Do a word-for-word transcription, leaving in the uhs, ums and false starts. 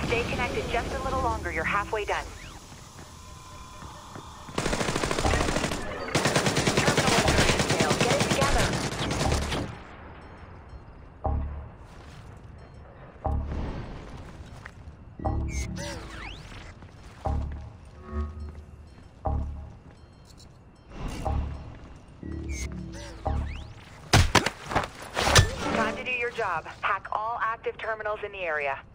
Stay connected just a little longer. You're halfway done. Terminal insertion failed. Get it together. Time to do your job. Hack all active terminals in the area.